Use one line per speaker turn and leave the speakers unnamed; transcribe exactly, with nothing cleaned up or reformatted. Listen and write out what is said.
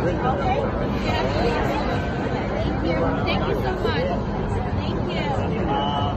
Okay? Yeah, please. Thank you. Thank you so much. Thank you.